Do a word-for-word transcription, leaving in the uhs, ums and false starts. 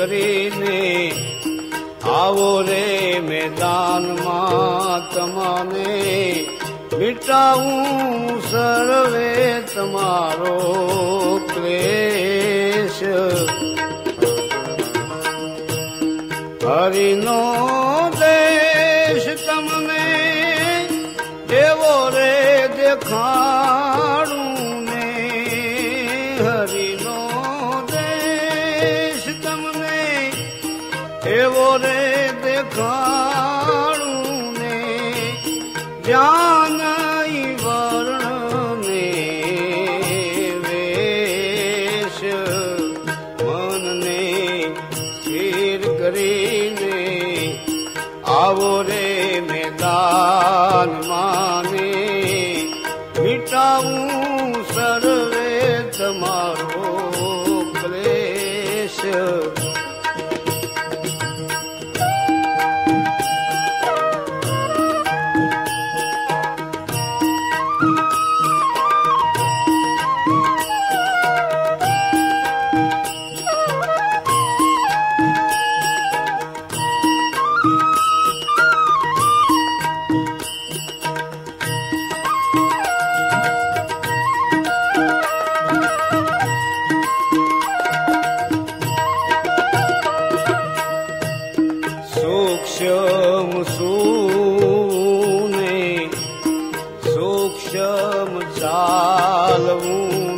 કરીને આવો રે મેદાનમાં તમને મિટાવું સર્વે તમારો ક્લેશ. હરિનો દેશ તમને એવો રે દેખાડું ને, હરિનો દેશ તમને એવો રે દેખાડું ને, જ્ઞાન વર્ણ ને વેશ મનને સ્થિર કરીને આવો રે મેદાન માને મિટાવું સર્વે તમારો ક્લેશ. સૂક્ષ્મ સૂને સૂક્ષ્મ ચાલવું